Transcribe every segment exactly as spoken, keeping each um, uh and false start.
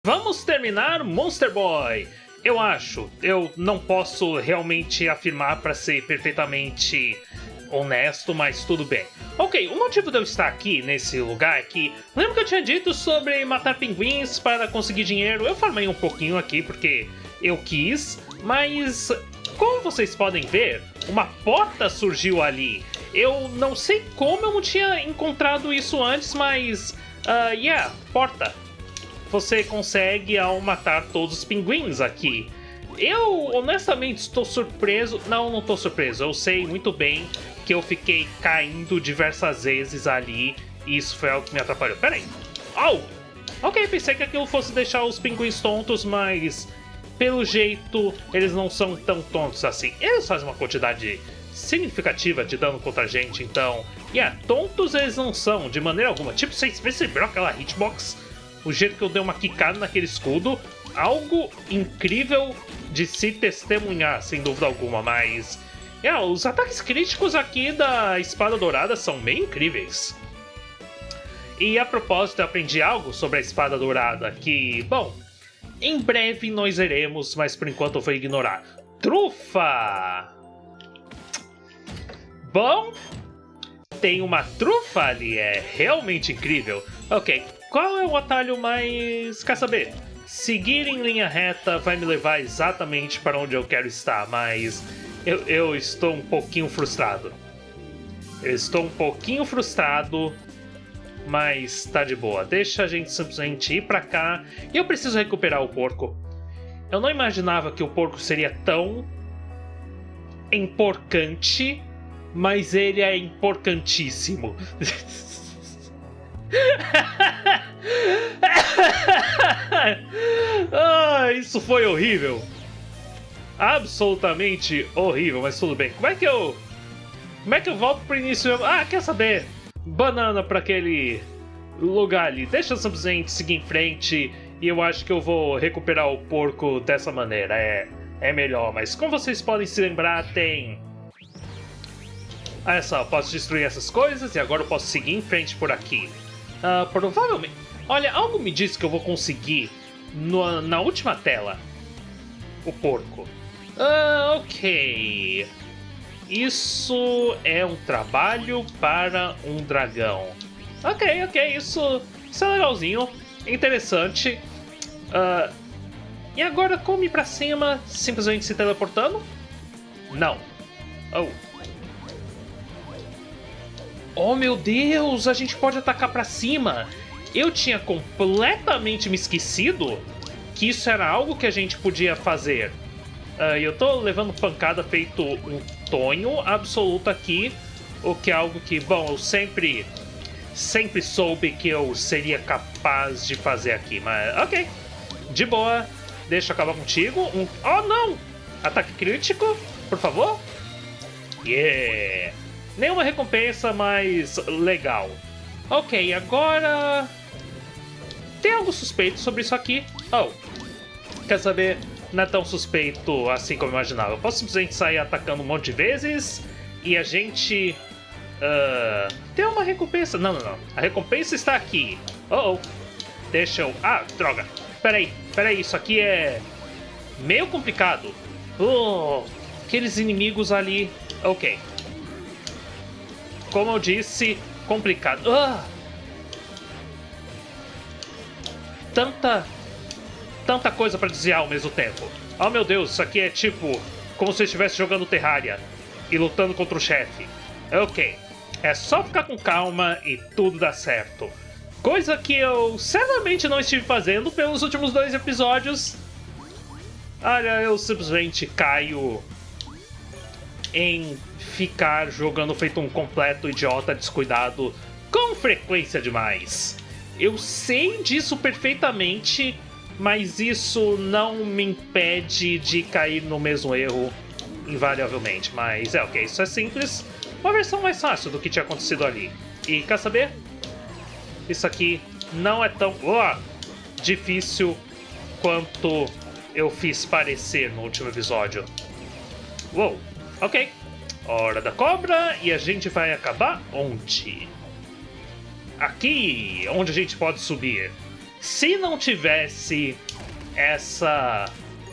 Vamos terminar Monster Boy! Eu acho, eu não posso realmente afirmar para ser perfeitamente honesto, mas tudo bem. Ok, o motivo de eu estar aqui nesse lugar é que... Lembra que eu tinha dito sobre matar pinguins para conseguir dinheiro? Eu farmei um pouquinho aqui porque eu quis, mas como vocês podem ver, uma porta surgiu ali. Eu não sei como eu não tinha encontrado isso antes, mas... Uh, yeah, porta. Você consegue ao matar todos os pinguins aqui. Eu, honestamente, estou surpreso. Não, não estou surpreso. Eu sei muito bem que eu fiquei caindo diversas vezes ali. E isso foi algo que me atrapalhou. Pera aí. Oh! Ok, pensei que aquilo fosse deixar os pinguins tontos, mas... Pelo jeito, eles não são tão tontos assim. Eles fazem uma quantidade significativa de dano contra a gente, então... Yeah, tontos eles não são, de maneira alguma. Tipo, vocês perceberam aquela hitbox? O jeito que eu dei uma quicada naquele escudo, algo incrível de se testemunhar, sem dúvida alguma, mas... Yeah, os ataques críticos aqui da Espada Dourada são bem incríveis. E a propósito, eu aprendi algo sobre a Espada Dourada, que, bom, em breve nós veremos, mas por enquanto eu vou ignorar. Trufa! Bom, tem uma trufa ali, é realmente incrível. Ok. Qual é o atalho mais... Quer saber? Seguir em linha reta vai me levar exatamente para onde eu quero estar, mas eu, eu estou um pouquinho frustrado. Eu estou um pouquinho frustrado, mas tá de boa. Deixa a gente simplesmente ir para cá e eu preciso recuperar o porco. Eu não imaginava que o porco seria tão emporcante, mas ele é emporcantíssimo. Ah, isso foi horrível. Absolutamente horrível, mas tudo bem. Como é que eu... Como é que eu volto pro início? Ah, quer saber? Banana pra aquele lugar ali. Deixa eu simplesmente seguir em frente. E eu acho que eu vou recuperar o porco dessa maneira. É, é melhor, mas como vocês podem se lembrar, tem... Olha só, eu posso destruir essas coisas e agora eu posso seguir em frente por aqui. Uh, provavelmente... Olha, algo me diz que eu vou conseguir no, na última tela o porco. Uh, ok. Isso é um trabalho para um dragão. Ok, ok, isso, isso é legalzinho. Interessante. Uh, e agora como ir pra cima? Simplesmente se teleportando? Não. Oh. Oh meu Deus, a gente pode atacar pra cima. Eu tinha completamente me esquecido que isso era algo que a gente podia fazer. Uh, eu tô levando pancada feito um tonho absoluto aqui. O que é algo que, bom, eu sempre, sempre soube que eu seria capaz de fazer aqui. Mas, ok, de boa. Deixa eu acabar contigo. Um... Oh não! Ataque crítico, por favor. Yeah! Nenhuma recompensa, mas legal. Ok, agora... Tem algo suspeito sobre isso aqui? Oh, quer saber? Não é tão suspeito assim como eu imaginava. Eu posso simplesmente sair atacando um monte de vezes e a gente... Uh, tem uma recompensa. Não, não, não. A recompensa está aqui. Oh, oh. Deixa eu... Ah, droga. Peraí, peraí. Isso aqui é meio complicado. Oh, aqueles inimigos ali... Ok. Como eu disse, complicado. Ah! Tanta... Tanta coisa pra dizer ao mesmo tempo. Oh meu Deus, isso aqui é tipo... Como se eu estivesse jogando Terraria e lutando contra o chefe. Ok. É só ficar com calma e tudo dá certo. Coisa que eu certamente não estive fazendo pelos últimos dois episódios. Olha, eu simplesmente caio em ficar jogando feito um completo idiota descuidado com frequência demais. Eu sei disso perfeitamente, mas isso não me impede de cair no mesmo erro invariavelmente. Mas é ok, isso é simples. Uma versão mais fácil do que tinha acontecido ali. E quer saber? Isso aqui não é tão oh, difícil quanto eu fiz parecer no último episódio. Uou, ok. Hora da cobra e a gente vai acabar onde? Aqui, onde a gente pode subir. Se não tivesse essa...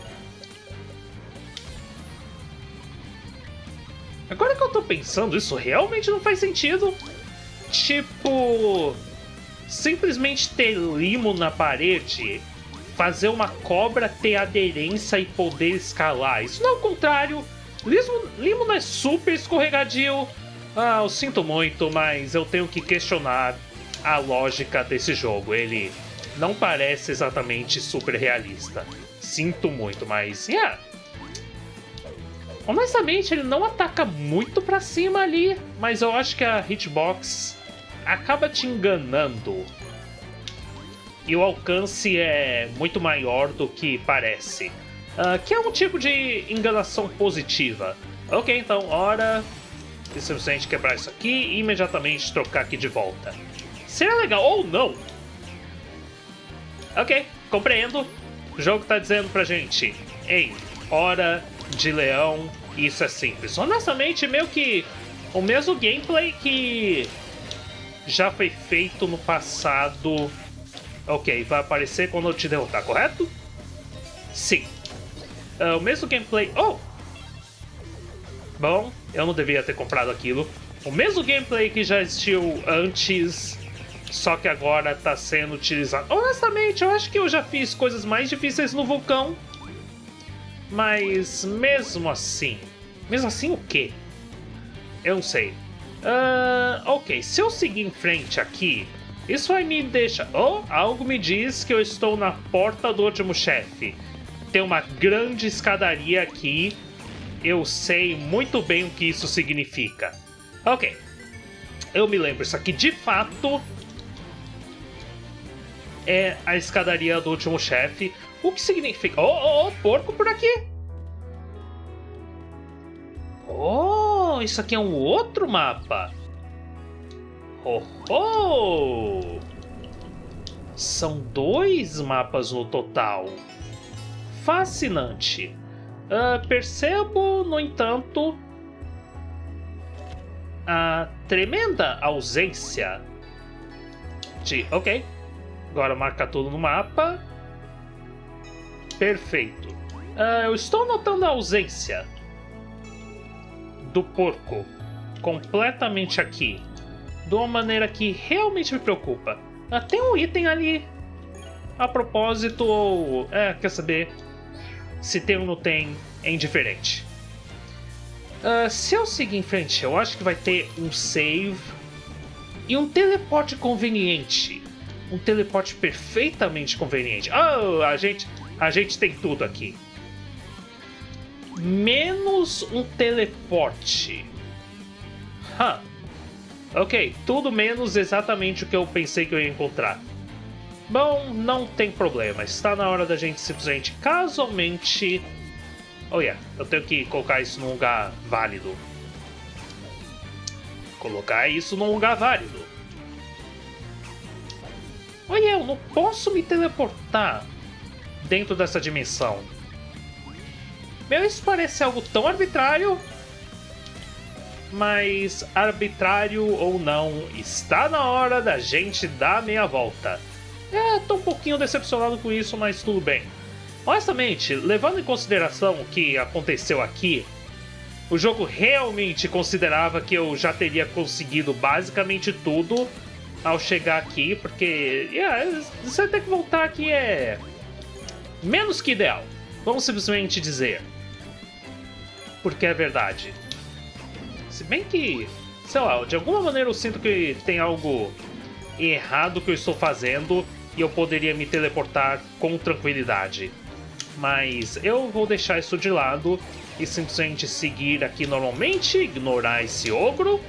Agora que eu tô pensando, isso realmente não faz sentido. Tipo... Simplesmente ter limo na parede, fazer uma cobra ter aderência e poder escalar. Isso não é o contrário. Limo, limo não é super escorregadio. Ah, eu sinto muito, mas eu tenho que questionar a lógica desse jogo. Ele não parece exatamente super realista. Sinto muito, mas... Yeah. Honestamente, ele não ataca muito pra cima ali, mas eu acho que a hitbox acaba te enganando. E o alcance é muito maior do que parece. Uh, que é um tipo de enganação positiva. Ok, então, hora de simplesmente quebrar isso aqui e imediatamente trocar aqui de volta. Seria legal, ou não. Ok, compreendo. O jogo tá dizendo pra gente: ei, hora de leão, isso é simples. Honestamente, meio que o mesmo gameplay que já foi feito no passado. Ok, vai aparecer quando eu te derrotar, correto? Sim. Uh, o mesmo gameplay... Oh! Bom, eu não devia ter comprado aquilo. O mesmo gameplay que já existiu antes, só que agora está sendo utilizado. Honestamente, eu acho que eu já fiz coisas mais difíceis no vulcão. Mas mesmo assim... Mesmo assim o quê? Eu não sei. Uh, ok, se eu seguir em frente aqui, isso vai me deixar... Oh, algo me diz que eu estou na porta do último chefe. Tem uma grande escadaria aqui. Eu sei muito bem o que isso significa. Ok. Eu me lembro, isso aqui de fato é a escadaria do último chefe. O que significa... Oh, oh, oh, porco por aqui. Oh, isso aqui é um outro mapa. Oh, oh. São dois mapas no total. Fascinante. Uh, percebo, no entanto, a tremenda ausência de... Ok, agora marca tudo no mapa. Perfeito. Uh, eu estou notando a ausência do porco completamente aqui, de uma maneira que realmente me preocupa. Uh, tem um item ali a propósito, ou... É, quer saber... Se tem ou não tem, é indiferente. Uh, se eu seguir em frente, eu acho que vai ter um save e um teleporte conveniente. Um teleporte perfeitamente conveniente. Oh, a gente, a gente tem tudo aqui. Menos um teleporte. Huh. Ok, tudo menos exatamente o que eu pensei que eu ia encontrar. Bom, não tem problema. Está na hora da gente simplesmente, casualmente... Oh yeah, eu tenho que colocar isso num lugar válido. Colocar isso num lugar válido. Oh yeah, eu não posso me teleportar dentro dessa dimensão. Meu, isso parece algo tão arbitrário. Mas, arbitrário ou não, está na hora da gente dar a meia volta. É, tô um pouquinho decepcionado com isso, mas tudo bem. Honestamente, levando em consideração o que aconteceu aqui, o jogo realmente considerava que eu já teria conseguido basicamente tudo ao chegar aqui, porque yeah, você ter que voltar aqui é menos que ideal. Vamos simplesmente dizer. Porque é verdade. Se bem que, sei lá, de alguma maneira eu sinto que tem algo errado que eu estou fazendo e eu poderia me teleportar com tranquilidade. Mas eu vou deixar isso de lado e simplesmente seguir aqui normalmente, ignorar esse ogro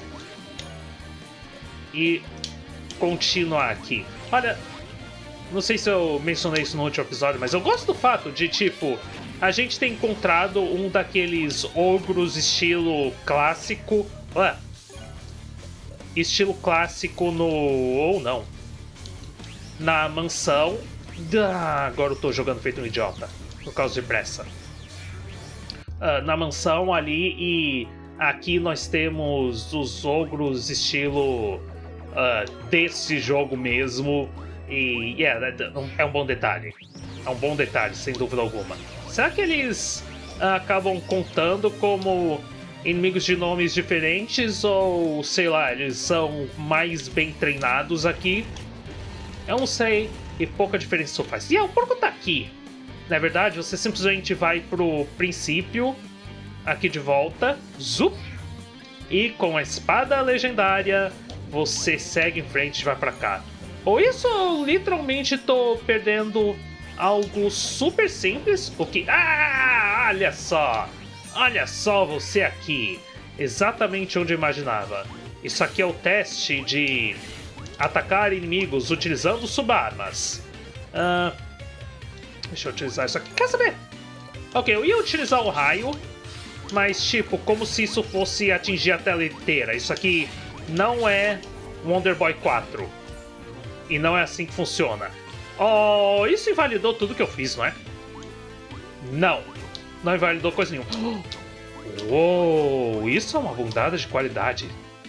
e continuar aqui. Olha, não sei se eu mencionei isso no último episódio, mas eu gosto do fato de, tipo, a gente ter encontrado um daqueles ogros estilo clássico. Ué, estilo clássico no... ou não. Na mansão. Ah, agora eu tô jogando feito um idiota. Por causa de pressa. Uh, na mansão ali, e aqui nós temos os ogros estilo uh, desse jogo mesmo. E yeah, é um bom detalhe. É um bom detalhe, sem dúvida alguma. Será que eles uh, acabam contando como inimigos de nomes diferentes? Ou, sei lá, eles são mais bem treinados aqui? Eu não sei. E pouca diferença isso faz. E yeah, o porco tá aqui. Na verdade, você simplesmente vai pro princípio, aqui de volta, zup, e com a espada legendária, você segue em frente e vai pra cá. Ou isso eu literalmente tô perdendo algo super simples, o que... Ah, olha só! Olha só você aqui! Exatamente onde eu imaginava. Isso aqui é o teste de atacar inimigos utilizando subarmas. Ah... Uh... Deixa eu utilizar isso aqui. Quer saber? Ok, eu ia utilizar o raio, mas tipo, como se isso fosse atingir a tela inteira. Isso aqui não é Wonder Boy quatro. E não é assim que funciona. Oh, isso invalidou tudo que eu fiz, não é? Não. Não invalidou coisa nenhuma. Uou, isso é uma bundada de qualidade.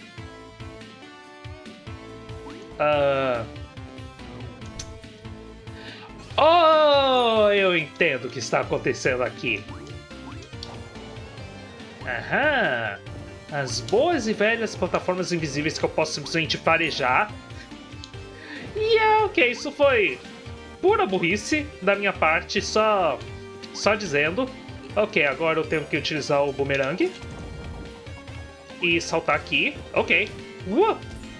Ah... Uh... Oh, eu entendo o que está acontecendo aqui. Aham. As boas e velhas plataformas invisíveis que eu posso simplesmente farejar. E é ok, isso foi pura burrice da minha parte, só, só dizendo. Ok, agora eu tenho que utilizar o boomerang. E saltar aqui. Ok. Uh!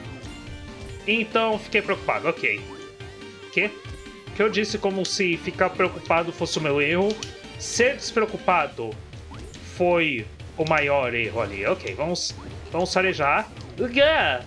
Então, fiquei preocupado, ok. Que? Que eu disse como se ficar preocupado fosse o meu erro. Ser despreocupado foi o maior erro ali. Ok, vamos, vamos farejar. Uh!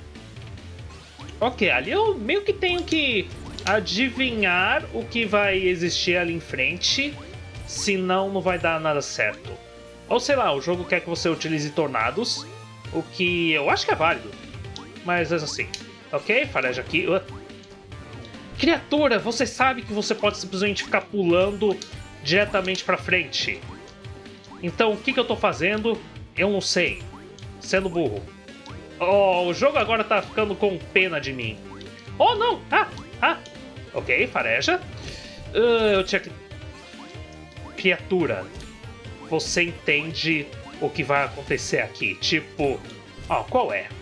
Ok, ali eu meio que tenho que adivinhar o que vai existir ali em frente, senão não vai dar nada certo. Ou sei lá, o jogo quer que você utilize tornados, o que eu acho que é válido, mas é assim. Ok, fareja aqui. Uh. Criatura, você sabe que você pode simplesmente ficar pulando diretamente pra frente. Então o que, que eu tô fazendo? Eu não sei. Sendo burro. Oh, o jogo agora tá ficando com pena de mim. Oh, não! Ah! Ah! Ok, fareja. Uh, eu tinha que... Criatura, você entende o que vai acontecer aqui? Tipo... Ó, oh, qual é?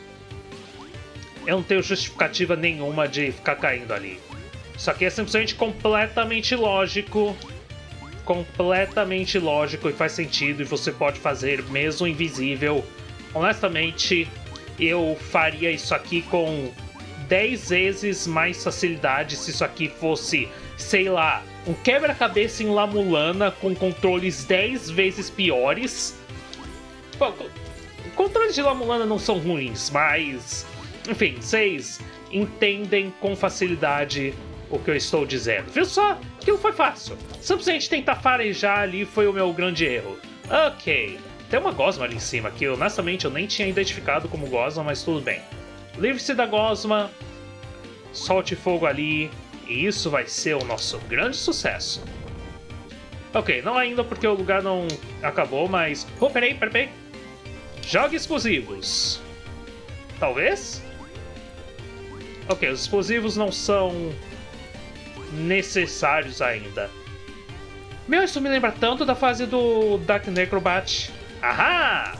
Eu não tenho justificativa nenhuma de ficar caindo ali. Isso aqui é simplesmente completamente lógico. Completamente lógico e faz sentido. E você pode fazer mesmo invisível. Honestamente, eu faria isso aqui com dez vezes mais facilidade se isso aqui fosse, sei lá, um quebra-cabeça em La Mulana com controles dez vezes piores. Bom, controles de La Mulana não são ruins, mas... Enfim, vocês entendem com facilidade o que eu estou dizendo. Viu só? Aquilo foi fácil. Simplesmente tentar farejar ali foi o meu grande erro. Ok. Tem uma gosma ali em cima que, honestamente, eu nem tinha identificado como gosma, mas tudo bem. Livre-se da gosma. Solte fogo ali. E isso vai ser o nosso grande sucesso. Ok, não ainda porque o lugar não acabou, mas... Oh, peraí, peraí, peraí. Jogue explosivos. Talvez? Ok, os explosivos não são necessários ainda. Meu, isso me lembra tanto da fase do Dark Necrobat. Ahá!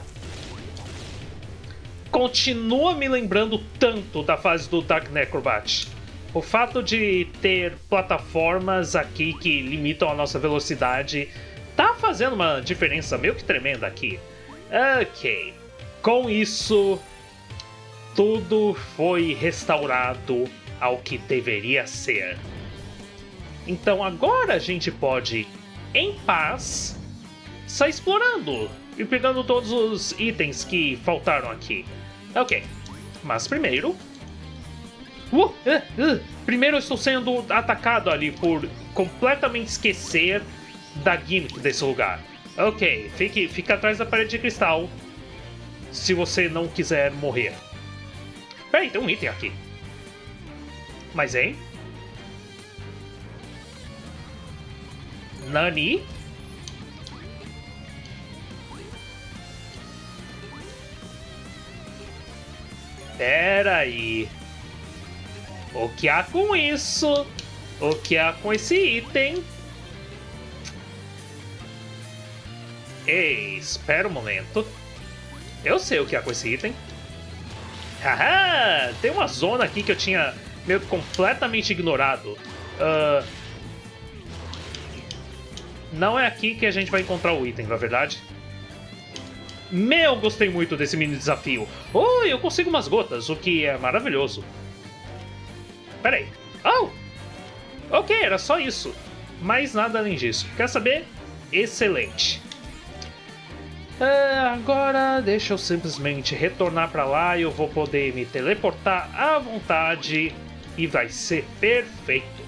Continua me lembrando tanto da fase do Dark Necrobat. O fato de ter plataformas aqui que limitam a nossa velocidade tá fazendo uma diferença meio que tremenda aqui. Ok. Com isso, tudo foi restaurado ao que deveria ser. Então agora a gente pode, em paz, sair explorando e pegando todos os itens que faltaram aqui. Ok, mas primeiro... Uh, uh, uh, primeiro eu estou sendo atacado ali por completamente esquecer da gimmick desse lugar. Ok, fique, fique atrás da parede de cristal se você não quiser morrer. Peraí, tem um item aqui. Mas, hein? Nani? Pera aí. O que há com isso? O que há com esse item? Ei, espera um momento. Eu sei o que há com esse item. Haha! Tem uma zona aqui que eu tinha meio que completamente ignorado. Uh, não é aqui que a gente vai encontrar o item, na verdade. Meu, gostei muito desse mini desafio. Oh, eu consigo umas gotas, o que é maravilhoso. Peraí. Oh! Ok, era só isso. Mais nada além disso. Quer saber? Excelente. Uh, agora deixa eu simplesmente retornar pra lá e eu vou poder me teleportar à vontade e vai ser perfeito.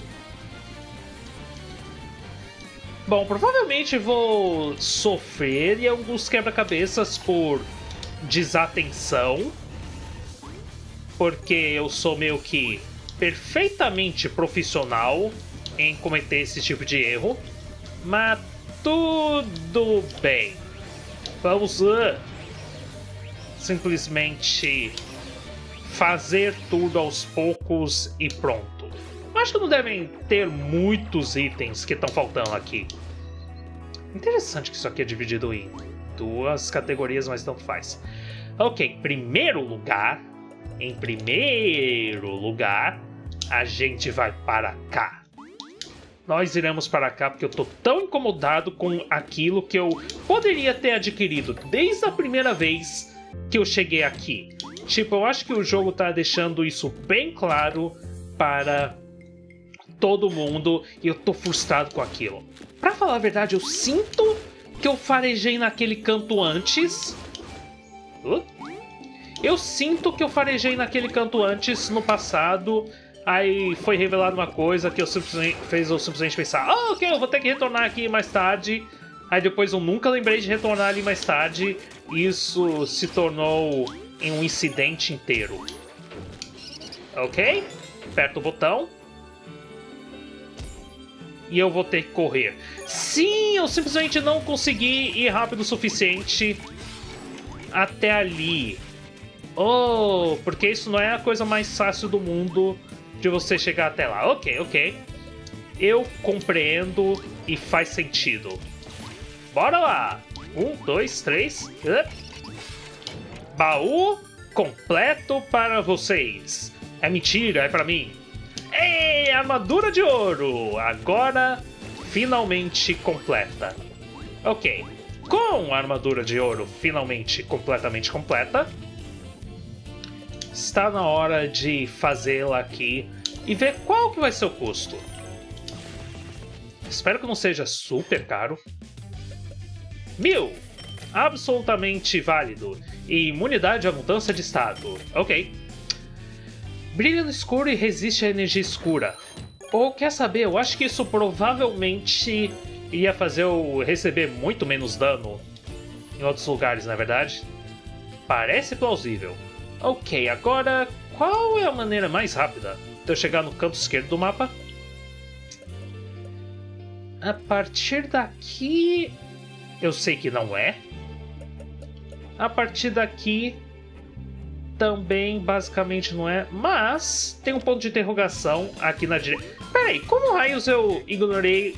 Bom, provavelmente vou sofrer em alguns quebra-cabeças por desatenção, porque eu sou meio que perfeitamente profissional em cometer esse tipo de erro, mas tudo bem. Vamos uh, simplesmente fazer tudo aos poucos e pronto. Acho que não devem ter muitos itens que estão faltando aqui. Interessante que isso aqui é dividido em duas categorias, mas tanto faz. Ok, em primeiro lugar, em primeiro lugar, a gente vai para cá. Nós iremos para cá porque eu tô tão incomodado com aquilo que eu poderia ter adquirido desde a primeira vez que eu cheguei aqui. Tipo, eu acho que o jogo tá deixando isso bem claro para todo mundo e eu tô frustrado com aquilo. Pra falar a verdade, eu sinto que eu farejei naquele canto antes. Uh? Eu sinto que eu farejei naquele canto antes no passado. Aí foi revelado uma coisa que eu simplesmente, fez eu simplesmente pensar, ah, ok, eu vou ter que retornar aqui mais tarde. Aí depois eu nunca lembrei de retornar ali mais tarde. Isso se tornou em um incidente inteiro. Ok? Aperta o botão. E eu vou ter que correr. Sim, eu simplesmente não consegui ir rápido o suficiente até ali. Oh, porque isso não é a coisa mais fácil do mundo de você chegar até lá. Ok, ok. Eu compreendo e faz sentido. Bora lá. Um, dois, três. Baú completo para vocês. É mentira, é pra mim. Ei, armadura de ouro. Agora, finalmente completa. Ok. Com a armadura de ouro finalmente completamente completa, está na hora de fazê-la aqui e ver qual que vai ser o custo. Espero que não seja super caro. Mil! Absolutamente válido. E imunidade à mudança de estado. Ok. Brilha no escuro e resiste à energia escura. Ou quer saber, eu acho que isso provavelmente ia fazer eu receber muito menos dano em outros lugares, na verdade. Parece plausível. Ok, agora qual é a maneira mais rápida de eu chegar no canto esquerdo do mapa? A partir daqui, eu sei que não é. A partir daqui, também basicamente não é. Mas tem um ponto de interrogação aqui na direita. Peraí, como raios eu ignorei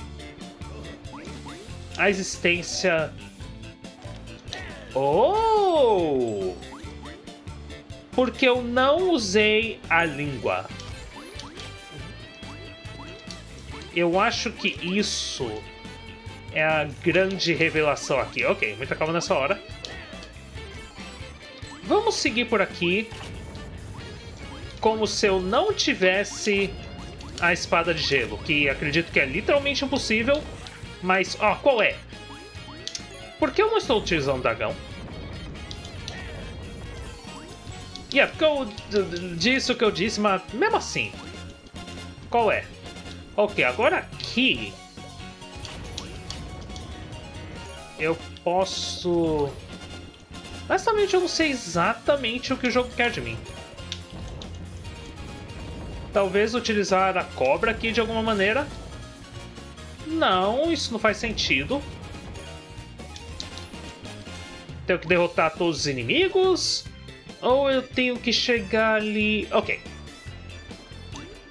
a existência... Oh! Porque eu não usei a língua. Eu acho que isso é a grande revelação aqui. Ok, muita calma nessa hora. Vamos seguir por aqui como se eu não tivesse a espada de gelo, que acredito que é literalmente impossível. Mas, ó, qual é? Por que eu não estou utilizando o dragão? E yeah, porque eu disse o que eu disse, mas mesmo assim. Qual é? Ok, agora aqui eu posso... Honestamente, eu não sei exatamente o que o jogo quer de mim. Talvez utilizar a cobra aqui de alguma maneira. Não, isso não faz sentido. Tenho que derrotar todos os inimigos? Ou eu tenho que chegar ali... Ok.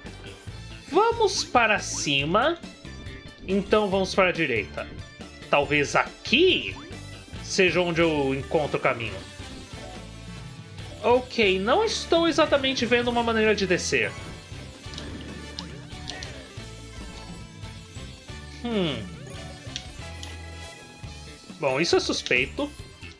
vamos para cima. Então vamos para a direita. Talvez aqui seja onde eu encontro o caminho. Ok, não estou exatamente vendo uma maneira de descer. Hum. Bom, isso é suspeito.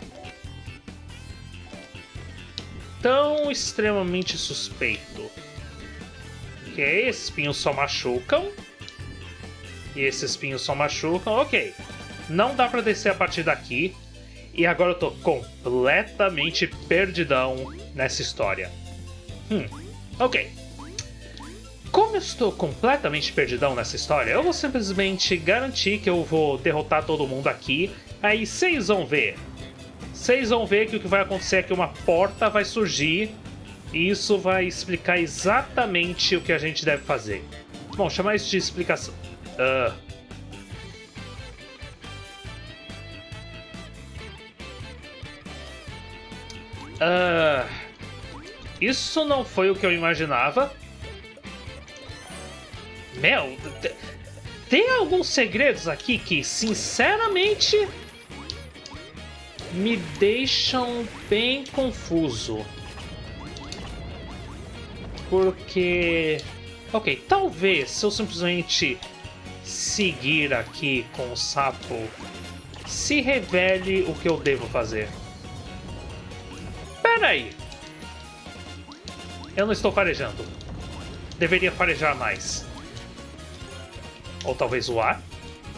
Tão extremamente suspeito. Ok, esses espinhos só machucam. E esses espinhos só machucam. Ok. Não dá pra descer a partir daqui. E agora eu tô completamente perdidão nessa história. Hum, ok. Como eu estou completamente perdidão nessa história, eu vou simplesmente garantir que eu vou derrotar todo mundo aqui. Aí vocês vão ver. Vocês vão ver que o que vai acontecer é que uma porta vai surgir. E isso vai explicar exatamente o que a gente deve fazer. Bom, chamar isso de explicação. Uh... Uh, isso não foi o que eu imaginava. Meu, tem alguns segredos aqui que, sinceramente, me deixam bem confuso. Porque... Ok, talvez se eu simplesmente seguir aqui com o sapo, se revele o que eu devo fazer. Peraí. Eu não estou farejando. Deveria farejar mais. Ou talvez o ar?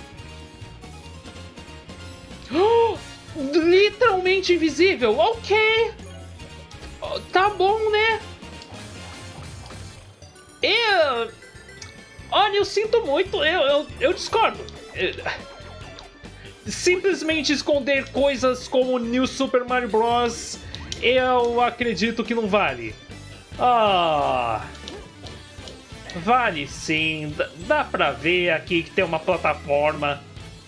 Oh, literalmente invisível. Ok. Oh, tá bom, né? Eu... Olha, eu sinto muito. Eu, eu, eu discordo. Eu... Simplesmente esconder coisas como New Super Mario Bros. Eu acredito que não vale. Ah, vale sim. Dá, dá pra ver aqui que tem uma plataforma.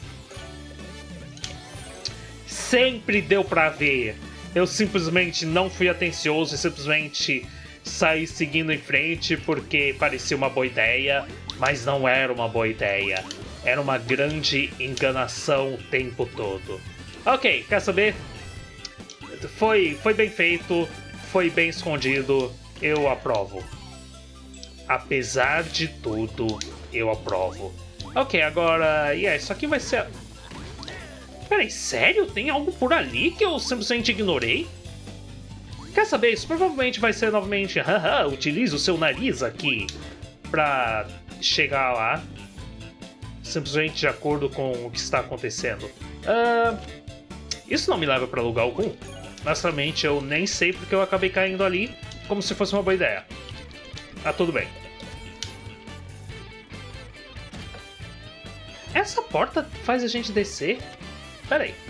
Sempre deu pra ver. Eu simplesmente não fui atencioso e simplesmente saí seguindo em frente porque parecia uma boa ideia, mas não era uma boa ideia. Era uma grande enganação o tempo todo. Ok, quer saber? Foi, foi bem feito, foi bem escondido, eu aprovo. Apesar de tudo, eu aprovo. Ok, agora... Yeah, isso aqui vai ser... Peraí, sério? Tem algo por ali que eu simplesmente ignorei? Quer saber? Isso provavelmente vai ser novamente... Haha, utilize o seu nariz aqui pra chegar lá. Simplesmente de acordo com o que está acontecendo. Uh, isso não me leva pra lugar algum. Honestamente, eu nem sei porque eu acabei caindo ali como se fosse uma boa ideia. Ah, tudo bem. Essa porta faz a gente descer? Pera aí.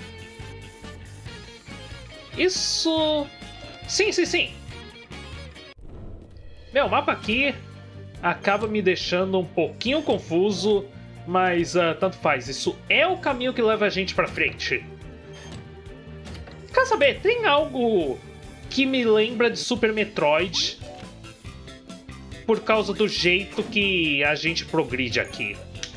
Isso... Sim, sim, sim. Meu, o mapa aqui acaba me deixando um pouquinho confuso, mas uh, tanto faz. Isso é o caminho que leva a gente pra frente. Quer saber? Tem algo que me lembra de Super Metroid por causa do jeito que a gente progride aqui.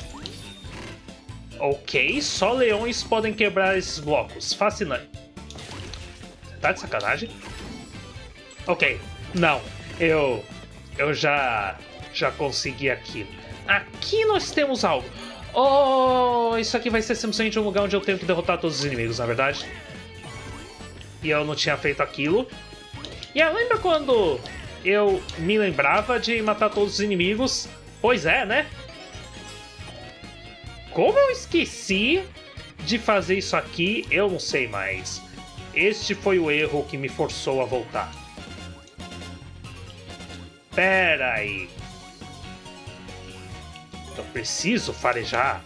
Ok, só leões podem quebrar esses blocos. Fascinante. Tá de sacanagem? Ok, não. Eu... Eu já... Já consegui aquilo. Aqui nós temos algo. Oh, isso aqui vai ser simplesmente um lugar onde eu tenho que derrotar todos os inimigos, na verdade. E eu não tinha feito aquilo. E yeah, lembra quando eu me lembrava de matar todos os inimigos? Pois é, né? Como eu esqueci de fazer isso aqui, eu não sei mais. Este foi o erro que me forçou a voltar. Pera aí. Eu preciso farejar.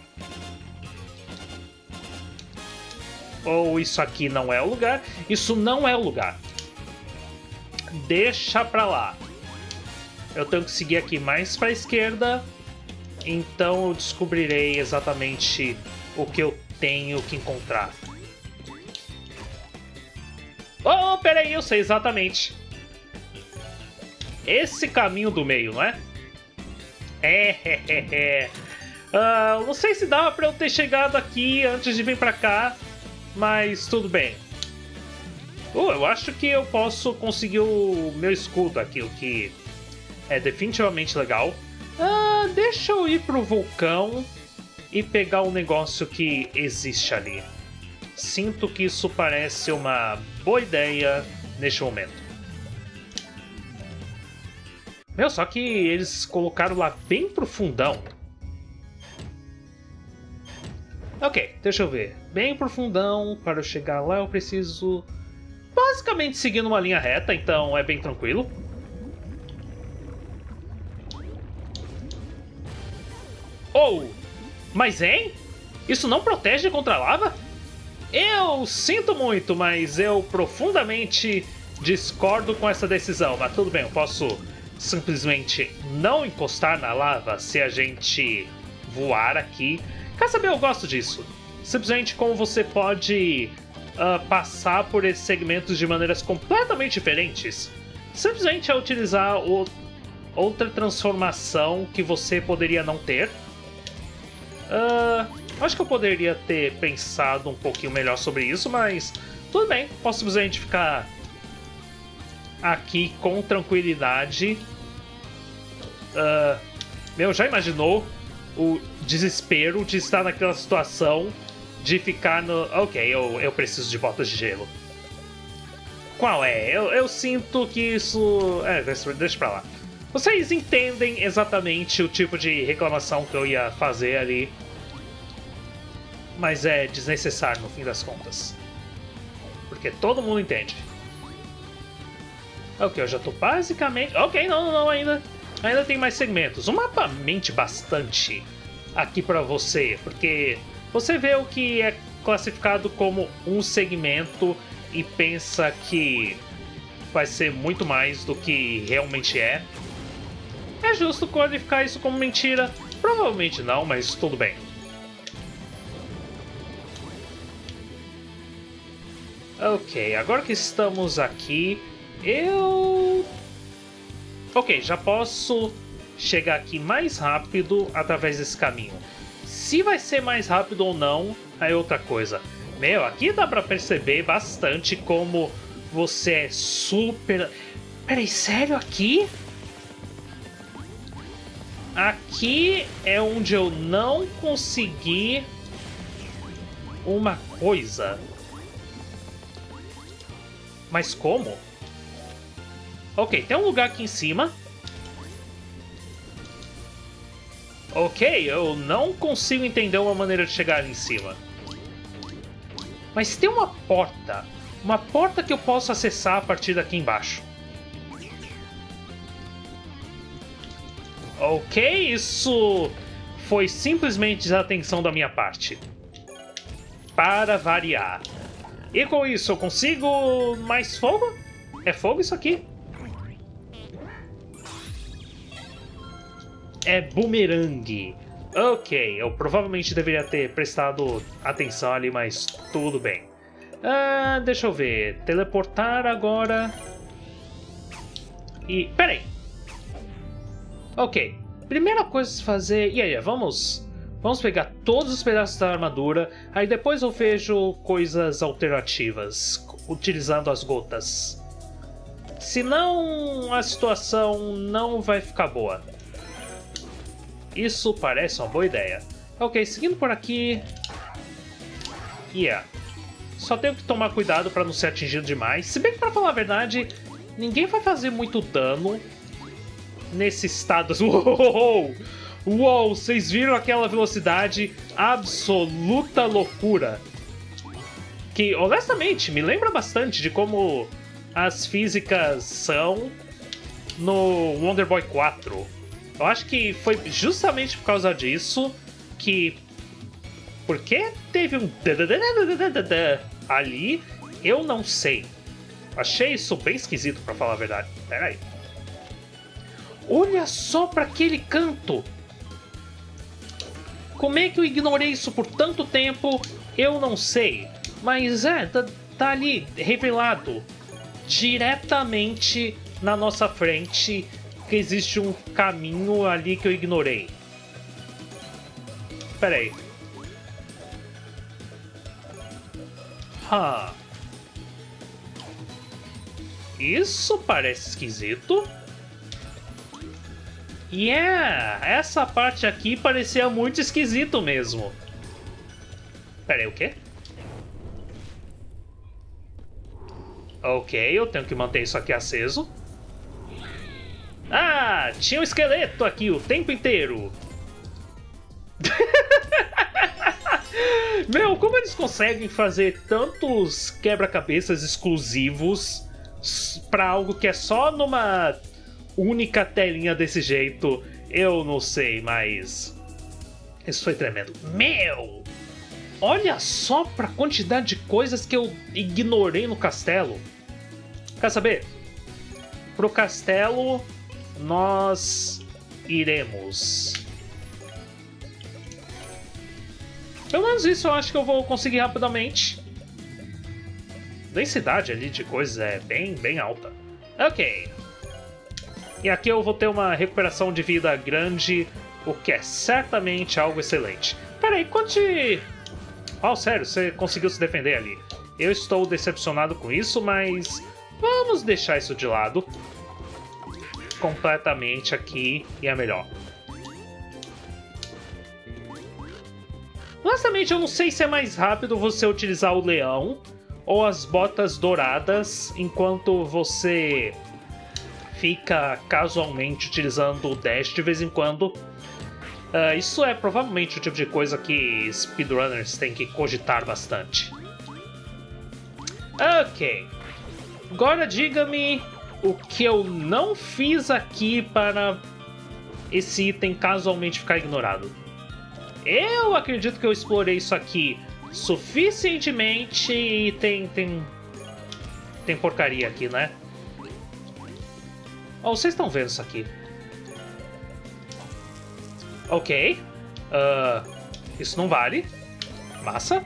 Ou isso aqui não é o lugar? Isso não é o lugar. Deixa pra lá. Eu tenho que seguir aqui mais pra esquerda. Então eu descobrirei exatamente o que eu tenho que encontrar. Oh, peraí, eu sei exatamente. Esse caminho do meio, não é? É, é, é, é. Uh, não sei se dava pra eu ter chegado aqui antes de vir pra cá, mas tudo bem. Uh, eu acho que eu posso conseguir o meu escudo aqui, o que é definitivamente legal. Uh, deixa eu ir pro vulcão e pegar o negócio que existe ali. Sinto que isso parece uma boa ideia neste momento. Meu, só que eles colocaram lá bem pro fundão. Ok, deixa eu ver. Bem pro fundão, para eu chegar lá eu preciso basicamente seguir numa linha reta, então é bem tranquilo. Oh, mas hein? Isso não protege contra a lava? Eu sinto muito, mas eu profundamente discordo com essa decisão. Mas tudo bem, eu posso simplesmente não encostar na lava se a gente voar aqui. Quer saber, eu gosto disso. Simplesmente como você pode uh, passar por esses segmentos de maneiras completamente diferentes. Simplesmente é utilizar o, outra transformação que você poderia não ter. Uh, acho que eu poderia ter pensado um pouquinho melhor sobre isso, mas tudo bem. Posso simplesmente ficar aqui com tranquilidade. Uh, meu, já imaginou o desespero de estar naquela situação de ficar no... Ok, eu, eu preciso de botas de gelo. Qual é? Eu, eu sinto que isso... É, deixa, deixa pra lá. Vocês entendem exatamente o tipo de reclamação que eu ia fazer ali. Mas é desnecessário no fim das contas. Porque todo mundo entende. Ok, eu já tô basicamente... Ok, não, não, não, ainda... Ainda tem mais segmentos. O mapa mente bastante aqui pra você, porque você vê o que é classificado como um segmento e pensa que vai ser muito mais do que realmente é. É justo qualificar isso como mentira? Provavelmente não, mas tudo bem. Ok, agora que estamos aqui, eu... Ok, já posso chegar aqui mais rápido através desse caminho. Se vai ser mais rápido ou não, é outra coisa. Meu, aqui dá pra perceber bastante como você é super... Peraí, sério aqui? Aqui é onde eu não consegui uma coisa. Mas como? Ok, tem um lugar aqui em cima. Ok, eu não consigo entender uma maneira de chegar ali em cima. Mas tem uma porta. Uma porta que eu posso acessar a partir daqui embaixo. Ok, isso foi simplesmente desatenção da minha parte. Para variar. E com isso, eu consigo mais fogo? É fogo isso aqui? É bumerangue. Ok, eu provavelmente deveria ter prestado atenção ali, mas tudo bem. Ah, deixa eu ver. Teleportar agora. E... Peraí. Ok. Primeira coisa a se fazer... E aí, vamos... Vamos pegar todos os pedaços da armadura. Aí depois eu vejo coisas alternativas. Utilizando as gotas. Senão a situação não vai ficar boa. Isso parece uma boa ideia. Ok, seguindo por aqui... Yeah. Só tenho que tomar cuidado para não ser atingido demais. Se bem que, para falar a verdade, ninguém vai fazer muito dano nesse estado. Uou! Uou! Vocês viram aquela velocidade? Absoluta loucura. Que, honestamente, me lembra bastante de como as físicas são no Wonder Boy quatro. Eu acho que foi justamente por causa disso que... Por que teve um... ali? Eu não sei. Achei isso bem esquisito, pra falar a verdade. Pera aí. Olha só pra aquele canto! Como é que eu ignorei isso por tanto tempo? Eu não sei. Mas é, tá, tá ali, revelado. Diretamente na nossa frente... que existe um caminho ali que eu ignorei. Pera aí. Huh. Isso parece esquisito. Yeah, essa parte aqui parecia muito esquisito mesmo. Pera aí, o quê? Ok, eu tenho que manter isso aqui aceso. Ah, tinha um esqueleto aqui o tempo inteiro. Meu, como eles conseguem fazer tantos quebra-cabeças exclusivos pra algo que é só numa única telinha desse jeito? Eu não sei, mas isso foi tremendo. Meu, olha só pra quantidade de coisas que eu ignorei no castelo. Quer saber? Pro castelo nós iremos. Pelo menos isso eu acho que eu vou conseguir rapidamente. A densidade ali de coisas é bem, bem alta. Ok. E aqui eu vou ter uma recuperação de vida grande, o que é certamente algo excelente. Pera aí, quanto de... Oh, sério, você conseguiu se defender ali. Eu estou decepcionado com isso, mas vamos deixar isso de lado. Completamente aqui e é melhor. Honestamente, eu não sei se é mais rápido você utilizar o leão ou as botas douradas enquanto você fica casualmente utilizando o dash de vez em quando. Uh, isso é provavelmente o tipo de coisa que speedrunners têm que cogitar bastante. Ok. Agora diga-me o que eu não fiz aqui para esse item casualmente ficar ignorado. Eu acredito que eu explorei isso aqui suficientemente e tem, tem, tem porcaria aqui, né? Oh, vocês estão vendo isso aqui. Ok. Uh, isso não vale. Massa.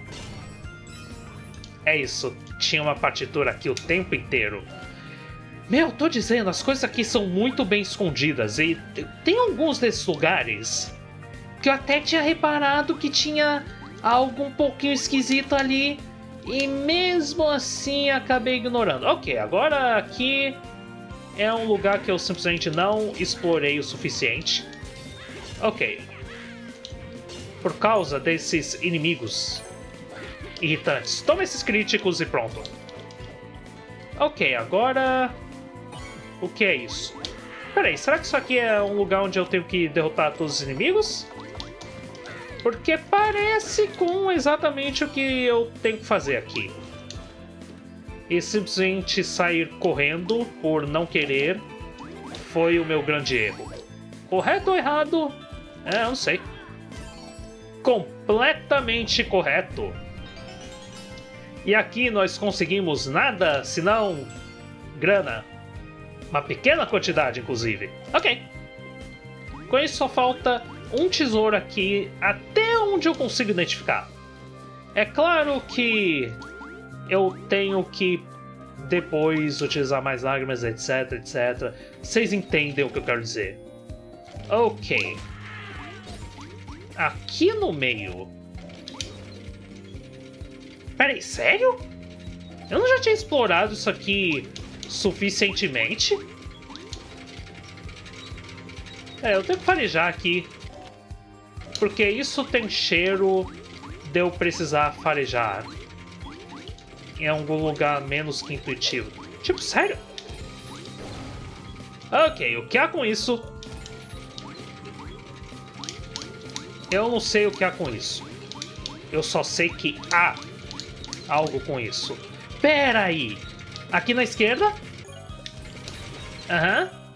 É isso. Tinha uma partitura aqui o tempo inteiro. Meu, tô dizendo, as coisas aqui são muito bem escondidas. E tem alguns desses lugares que eu até tinha reparado que tinha algo um pouquinho esquisito ali. E mesmo assim acabei ignorando. Ok, agora aqui é um lugar que eu simplesmente não explorei o suficiente. Ok. Por causa desses inimigos irritantes. Toma esses críticos e pronto. Ok, agora... O que é isso? Peraí, será que isso aqui é um lugar onde eu tenho que derrotar todos os inimigos? Porque parece com exatamente o que eu tenho que fazer aqui. E simplesmente sair correndo por não querer foi o meu grande erro. Correto ou errado? É, eu não sei. Completamente correto. E aqui nós conseguimos nada senão grana. Uma pequena quantidade, inclusive. Ok. Com isso só falta um tesouro aqui até onde eu consigo identificar. É claro que eu tenho que depois utilizar mais lágrimas, etc, etcétera. Vocês entendem o que eu quero dizer. Ok. Aqui no meio... Peraí, sério? Eu não já tinha explorado isso aqui suficientemente? É, eu tenho que farejar aqui. Porque isso tem cheiro de eu precisar farejar em algum lugar menos que intuitivo. Tipo, sério? Ok, o que há com isso? Eu não sei o que há com isso. Eu só sei que há algo com isso. Pera aí! Aqui na esquerda? Aham. Uhum.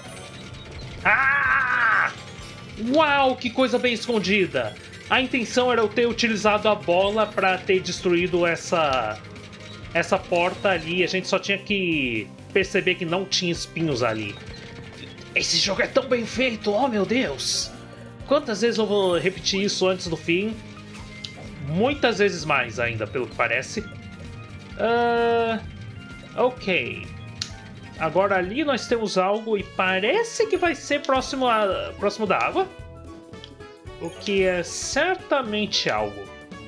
Ah! Uau, que coisa bem escondida! A intenção era eu ter utilizado a bola para ter destruído essa essa porta ali. A gente só tinha que perceber que não tinha espinhos ali. Esse jogo é tão bem feito, oh meu Deus! Quantas vezes eu vou repetir isso antes do fim? Muitas vezes mais ainda, pelo que parece. Uh, ok. Agora ali nós temos algo e parece que vai ser próximo, a, próximo da água. O que é certamente algo.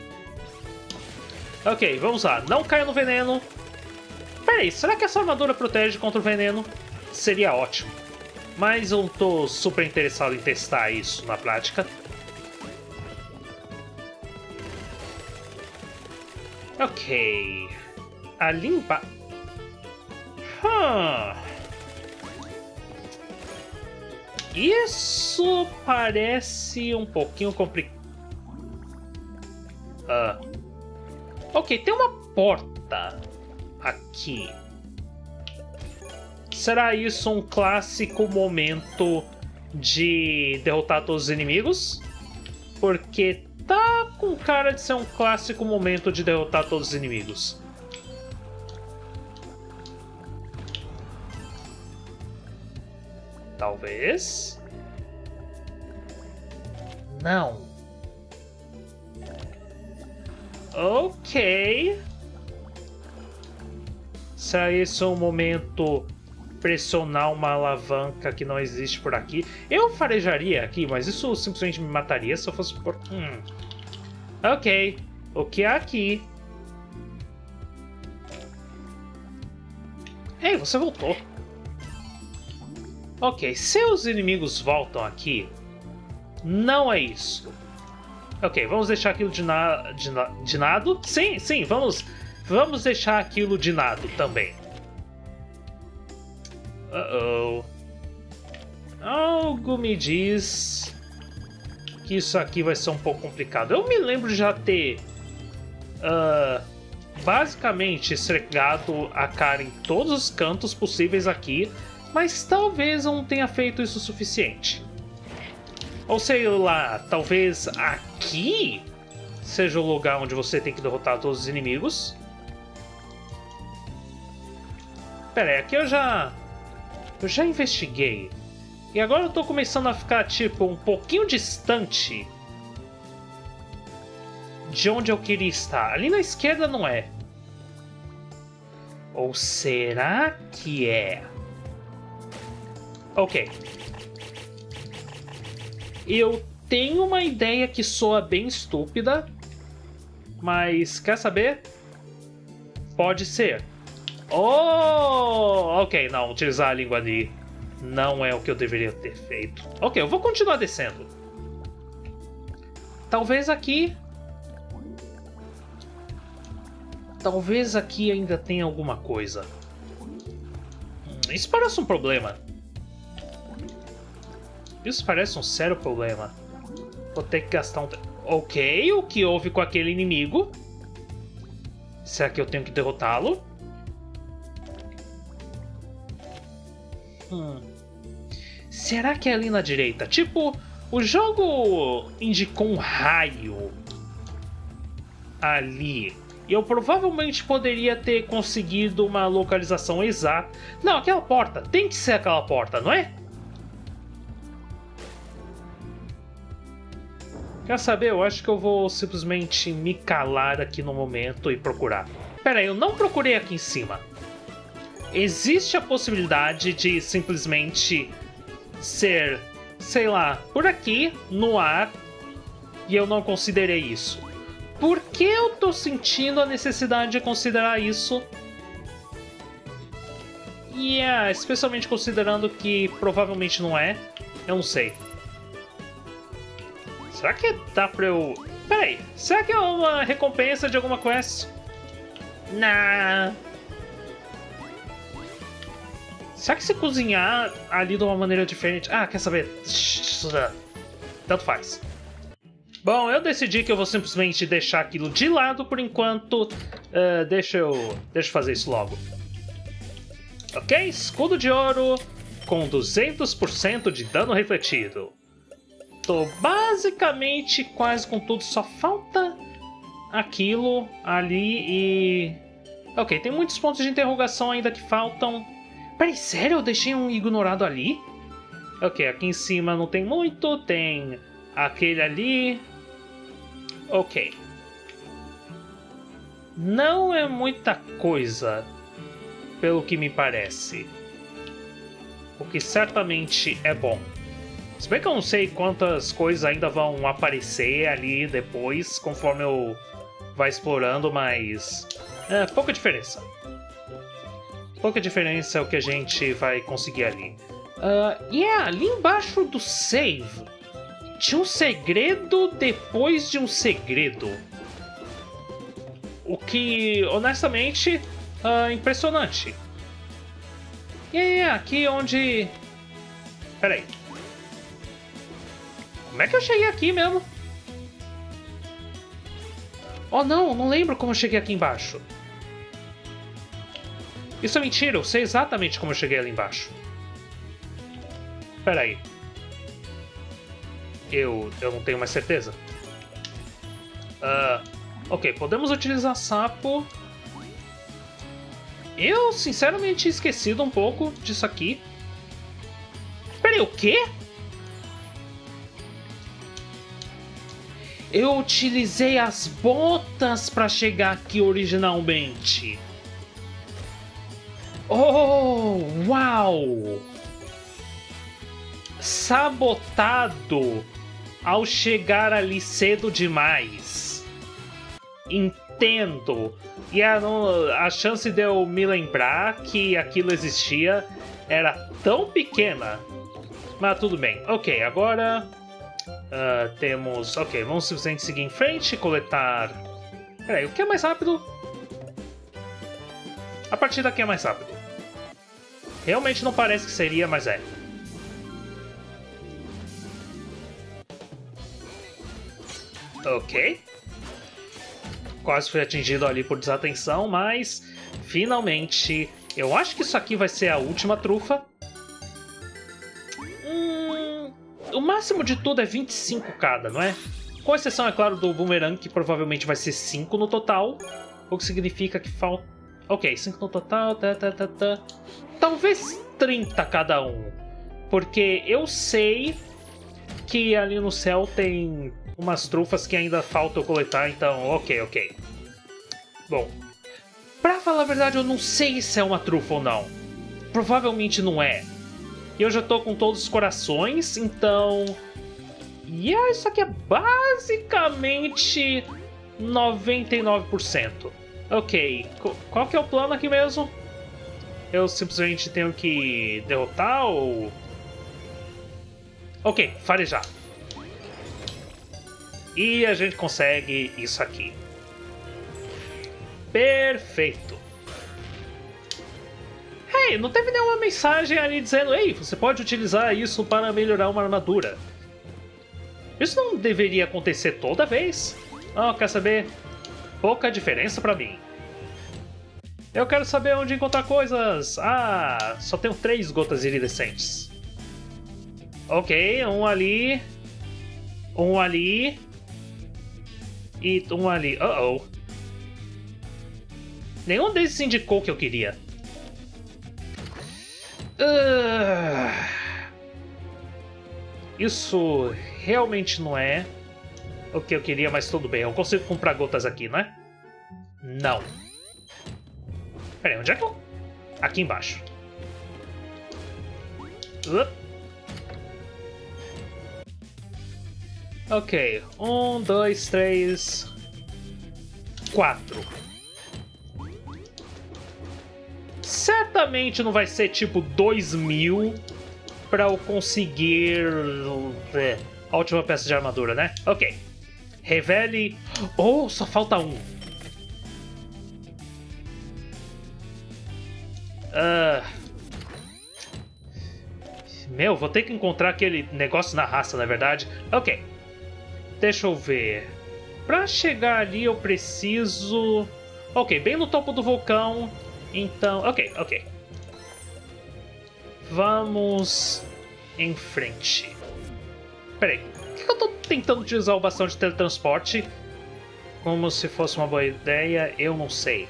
Ok, vamos lá. Não caia no veneno. Peraí, será que essa armadura protege contra o veneno? Seria ótimo. Mas eu tô super interessado em testar isso na prática. Ok. A limpa... Hum. Isso parece um pouquinho complicado. Ah. Ok, tem uma porta aqui. Será isso um clássico momento de derrotar todos os inimigos? Porque tá com cara de ser um clássico momento de derrotar todos os inimigos. Talvez. Não. Ok. Será esse um momento pressionar uma alavanca que não existe por aqui? Eu farejaria aqui, mas isso simplesmente me mataria se eu fosse por... Hum. Ok. O que é aqui? Ei, você voltou. Ok, se os inimigos voltam aqui, não é isso. Ok, vamos deixar aquilo de, na, de, na, de nado. Sim, sim, vamos, vamos deixar aquilo de nado também. Uh-oh. Algo me diz que isso aqui vai ser um pouco complicado. Eu me lembro de já ter uh, basicamente esfregado a cara em todos os cantos possíveis aqui, mas talvez eu não tenha feito isso o suficiente. Ou sei lá, talvez aqui seja o lugar onde você tem que derrotar todos os inimigos. Pera aí, aqui eu já... Eu já investiguei. E agora eu tô começando a ficar, tipo, um pouquinho distante de onde eu queria estar. Ali na esquerda não é. Ou será que é? Ok. Eu tenho uma ideia que soa bem estúpida, mas quer saber? Pode ser. Oh! Ok, não, utilizar a língua ali não é o que eu deveria ter feito. Ok, eu vou continuar descendo. Talvez aqui... Talvez aqui ainda tenha alguma coisa. Hum, isso parece um problema. Isso parece um sério problema. Vou ter que gastar um... Ok, o que houve com aquele inimigo? Será que eu tenho que derrotá-lo? Hum. Será que é ali na direita? Tipo, o jogo indicou um raio ali. E eu provavelmente poderia ter conseguido uma localização exata. Não, aquela porta. Tem que ser aquela porta, não é? Quer saber? Eu acho que eu vou simplesmente me calar aqui no momento e procurar. Pera aí, eu não procurei aqui em cima. Existe a possibilidade de simplesmente ser, sei lá, por aqui, no ar, e eu não considerei isso. Por que eu tô sentindo a necessidade de considerar isso? E yeah, é, especialmente considerando que provavelmente não é, eu não sei. Será que dá pra eu... Peraí, será que é uma recompensa de alguma quest? Nah. Será que se cozinhar ali de uma maneira diferente... Ah, quer saber? Tanto faz. Bom, eu decidi que eu vou simplesmente deixar aquilo de lado por enquanto. Uh, deixa eu... Deixa eu fazer isso logo. Ok, escudo de ouro com duzentos por cento de dano refletido. Tô basicamente quase com tudo, só falta aquilo ali e... Ok, tem muitos pontos de interrogação ainda que faltam. Peraí, sério? Eu deixei um ignorado ali? Ok, aqui em cima não tem muito, tem aquele ali. Ok. Não é muita coisa, pelo que me parece. o que certamente é bom. Se bem que eu não sei quantas coisas ainda vão aparecer ali depois, conforme eu vá explorando, mas é pouca diferença. Pouca diferença é o que a gente vai conseguir ali. Uh, e yeah, ali embaixo do save tinha um segredo depois de um segredo. O que, honestamente, uh, impressionante. E aí, aqui onde... Peraí. Como é que eu cheguei aqui mesmo? Oh não, não lembro como eu cheguei aqui embaixo. Isso é mentira, eu sei exatamente como eu cheguei ali embaixo. Peraí. Eu, eu não tenho mais certeza. Uh, ok, podemos utilizar sapo. Eu, sinceramente, tinha esquecido um pouco disso aqui. Peraí, o quê? Eu utilizei as botas para chegar aqui originalmente. Oh, uau! Sabotado ao chegar ali cedo demais. Entendo. E a, a chance de eu me lembrar que aquilo existia era tão pequena. Mas tudo bem. Ok, agora uh, temos... Ok, vamos simplesmente seguir em frente e coletar... Peraí, o que é mais rápido? A partir daqui é mais rápido. Realmente não parece que seria, mas é. Ok. Quase fui atingido ali por desatenção, mas finalmente eu acho que isso aqui vai ser a última trufa. Hum, o máximo de tudo é vinte e cinco cada, não é? Com exceção, é claro, do boomerang, que provavelmente vai ser cinco no total. O que significa que falta... Ok, cinco no total, tá, tá, tá, tá. Talvez trinta cada um. Porque eu sei que ali no céu tem umas trufas que ainda falta eu coletar, então ok, ok. Bom, pra falar a verdade, eu não sei se é uma trufa ou não. Provavelmente não é. E eu já tô com todos os corações, então... E yeah, isso aqui é basicamente noventa e nove por cento. Ok, qual que é o plano aqui mesmo? Eu simplesmente tenho que derrotar ou... Ok, farejar. E a gente consegue isso aqui. Perfeito. Hey, não teve nenhuma mensagem ali dizendo: ei, você pode utilizar isso para melhorar uma armadura. Isso não deveria acontecer toda vez? Ah, quer saber? Pouca diferença pra mim. Eu quero saber onde encontrar coisas. Ah, só tenho três gotas iridescentes. Ok, um ali. Um ali. E um ali. Uh oh. Nenhum desses indicou o que eu queria. Uh... Isso realmente não é o que eu queria, mas tudo bem. Eu consigo comprar gotas aqui, né? Não. Pera aí, onde é que eu... Aqui embaixo. Uh. Ok. Um, dois, três... Quatro. Certamente não vai ser tipo dois mil pra eu conseguir é, a última peça de armadura, né? Ok. Revele... Oh, só falta um. Uh... Meu, vou ter que encontrar aquele negócio na raça, na verdade. Ok. Deixa eu ver. Pra chegar ali eu preciso... Ok, bem no topo do vulcão. Então... Ok, ok. Vamos em frente. Peraí. Por que eu tô tentando utilizar o bastão de teletransporte como se fosse uma boa ideia? Eu não sei.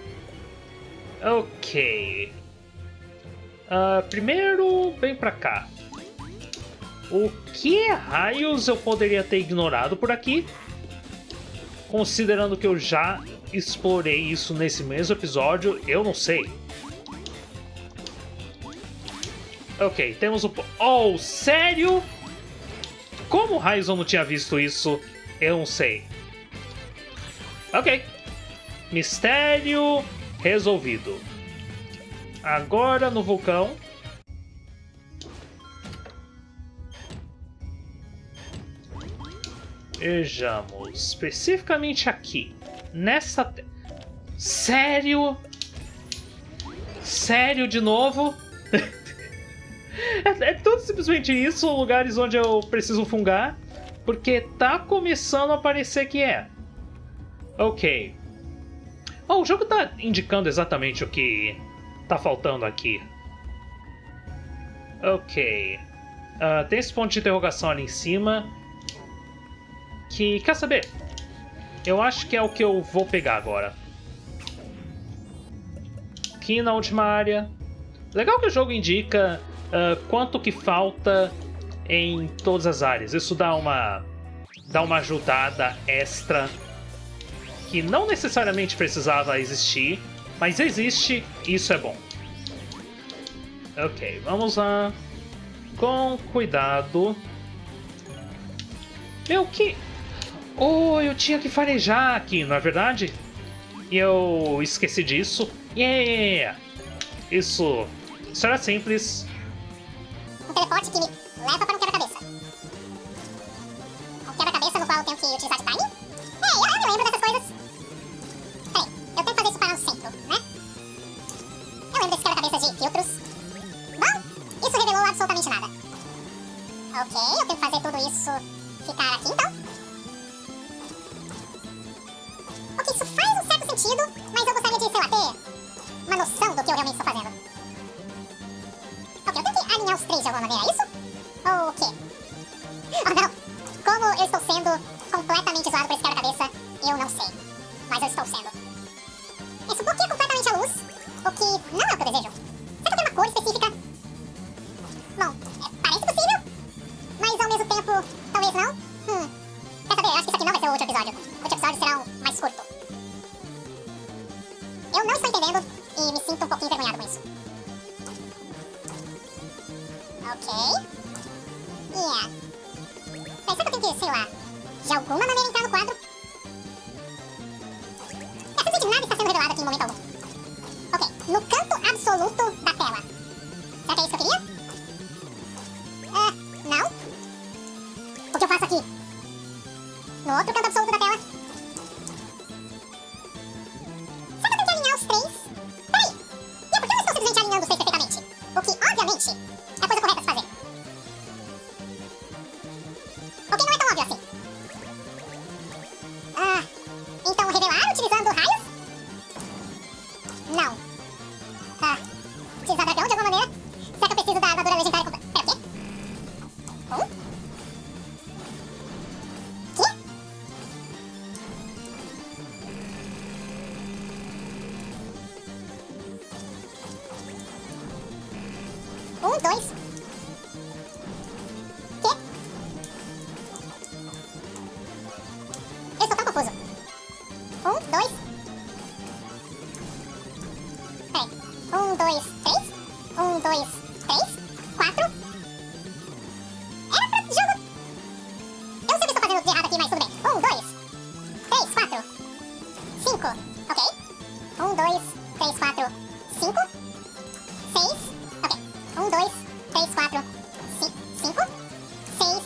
Ok. Uh, primeiro, bem pra cá. O que raios eu poderia ter ignorado por aqui? Considerando que eu já explorei isso nesse mesmo episódio, eu não sei. Ok, temos o... Oh, sério? Como o Raizon não tinha visto isso, eu não sei. Ok. Mistério resolvido. Agora no vulcão. Vejamos. Especificamente aqui. Nessa... Te... Sério? Sério de novo? é, é tudo simplesmente isso, lugares onde eu preciso fungar. Porque tá começando a parecer que é. Ok. Oh, o jogo tá indicando exatamente o que tá faltando aqui. Ok. Uh, tem esse ponto de interrogação ali em cima. Que, quer saber? Eu acho que é o que eu vou pegar agora. Aqui na última área. Legal que o jogo indica uh, quanto que falta em todas as áreas. Isso dá uma, dá uma ajudada extra que não necessariamente precisava existir, mas existe e isso é bom. Ok, vamos lá. Com cuidado. Meu, que... Oh, eu tinha que farejar aqui, não é verdade? E eu esqueci disso. Yeah! Isso... Isso era simples. Um teleporte que me leva para um quebra-cabeça. Um quebra-cabeça no qual eu tenho que utilizar de time? É, eu, eu me lembro dessas coisas. Peraí, eu tento fazer isso para o centro, né? Eu lembro desses quebra-cabeças de filtros. Bom, isso revelou absolutamente nada. Ok, eu tento fazer tudo isso ficar aqui então. Ok, isso faz um certo sentido, mas eu gostaria de, sei lá, ter uma noção do que eu realmente estou fazendo. Ok, eu tenho que alinhar os três de alguma maneira, é isso? Ou o quê? Oh não! Como eu estou sendo completamente zoado por esse quebra-cabeça, eu não sei. Mas eu estou sendo. Isso bloqueia completamente a luz, o que não é o que eu desejo. Será que eu tenho uma cor específica? Bom, é, parece possível, mas ao mesmo tempo, talvez não. Hum, quer saber? Eu acho que isso aqui não vai ser o último episódio. O último episódio será um mais curto. Eu não estou entendendo e me sinto um pouquinho envergonhado com isso. Ok. Yeah. Mas será que eu tenho que, sei lá, de alguma maneira entrar no quadro? É, simplesmente nada está sendo revelado aqui em momento algum. Ok, no canto absoluto da tela. Será que é isso que eu queria? Ah, não. O que eu faço aqui? No outro canto absoluto da tela. Será que eu tenho que alinhar os três? Peraí. E é porque eu não estou simplesmente alinhando os três perfeitamente? O que, obviamente, é a coisa correta a se fazer. Ok, não é tão óbvio assim. Ah, então revelar utilizando raios? Não. Ah, utilizar dragão de alguma maneira? Será que eu preciso da armadura legendária completa? Pera, o quê? Um? Quê? Um, dois. Quê? Eu estou tão confuso. Um, dois. Peraí. Um, dois, três. Um, dois, três. Quatro. Era pra jogo. Eu não sei o que estou fazendo de errado aqui, mas tudo bem. Um, dois, três, quatro. Cinco. Ok. Um, dois, três, quatro. Cinco. Seis. Ok. Um, dois, três, quatro. Ci cinco. Seis.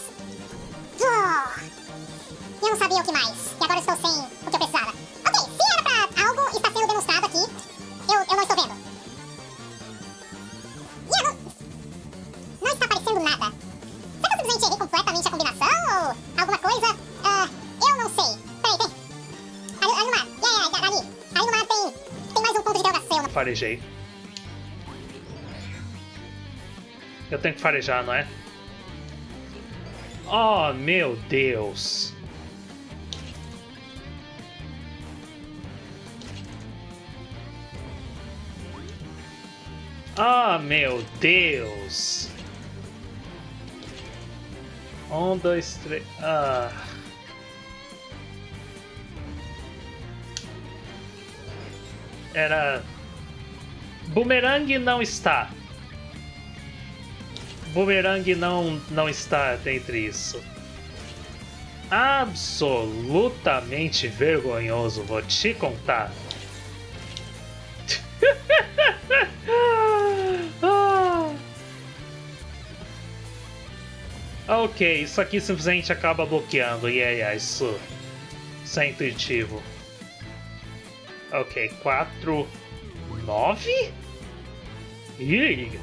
Oh. Eu não sabia o que mais. E agora estou sem o que eu precisava. Ok, se era pra algo estar sendo demonstrado aqui, eu, eu não estou vendo. E eu não... Não está aparecendo nada. Será que eu simplesmente errei completamente a combinação? Ou alguma coisa? Ah, eu não sei. Peraí, tem... Ali, ali no mar. Yeah, yeah, ali. Ali no mar tem... Tem mais um ponto de interrogação. No... Farejei. Eu tenho que farejar, não é? Oh, meu Deus. Ah, meu Deus. Um, dois, três. Ah. Era. Boomerang não está. Boomerang não, não está dentre isso. Absolutamente vergonhoso, vou te contar. ah. Ok, isso aqui simplesmente acaba bloqueando. E yeah, yeah, isso, isso é intuitivo. Ok, quatro, nove? Ih.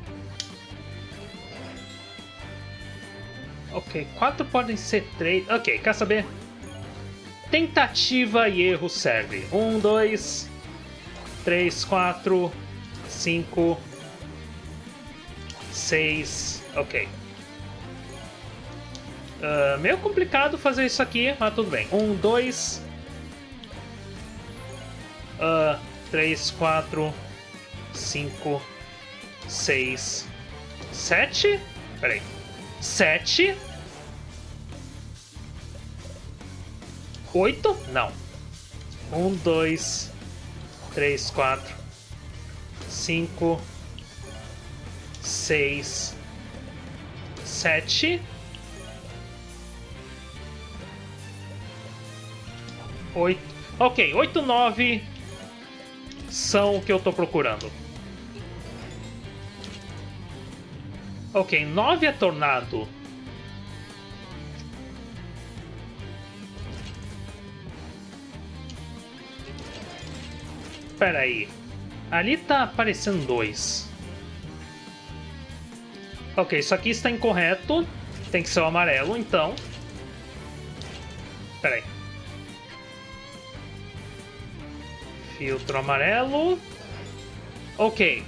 Ok, quatro podem ser três. Ok, quer saber? Tentativa e erro serve. Um, dois, três, quatro, cinco, seis. Ok. Uh, meio complicado fazer isso aqui, mas tudo bem. Um, dois, uh, três, quatro, cinco, seis, sete. Peraí. Sete. Oito? Não. Um, dois, três, quatro, cinco, seis, sete, oito. Ok, oito, nove são o que eu tô procurando. Ok, nove é tornado. Pera aí. Ali tá aparecendo dois. Ok, isso aqui está incorreto. Tem que ser o amarelo, então. Pera aí. Filtro amarelo. Ok.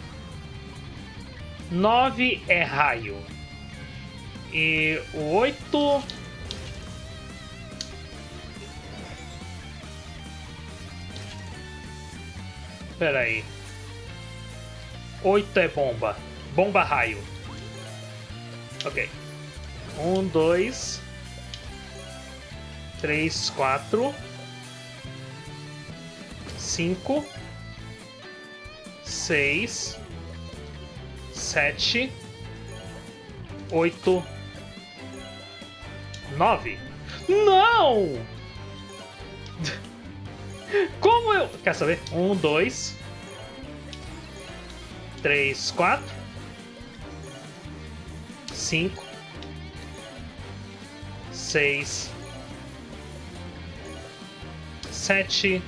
nove é raio. E o oito... Pera aí. oito é bomba. Bomba raio. Ok. um, dois, três, quatro, cinco, seis, sete, oito, nove. Não! Como eu... Quer saber? Um, dois, três, quatro, cinco, seis, sete,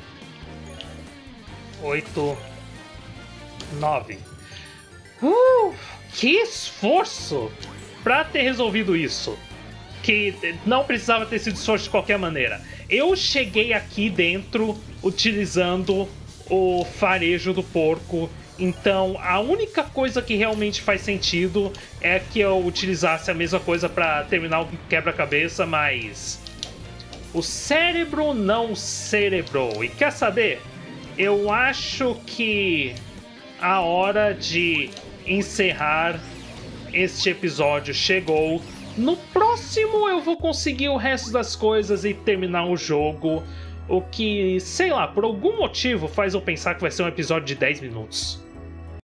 oito, nove. Uh, que esforço pra ter resolvido isso. Que não precisava ter sido esforço de qualquer maneira. Eu cheguei aqui dentro utilizando o farejo do porco. Então a única coisa que realmente faz sentido é que eu utilizasse a mesma coisa pra terminar o quebra-cabeça, mas o cérebro não cerebrou. E quer saber? Eu acho que a hora de encerrar este episódio chegou. No próximo eu vou conseguir o resto das coisas e terminar o jogo. O que, sei lá, por algum motivo faz eu pensar que vai ser um episódio de dez minutos.